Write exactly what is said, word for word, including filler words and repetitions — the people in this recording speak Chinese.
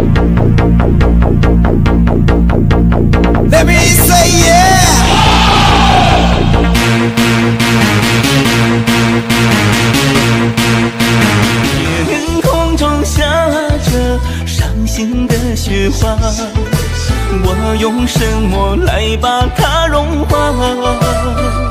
Let me say yeah。 天空中下着伤心的雪花，我用什么来把它融化？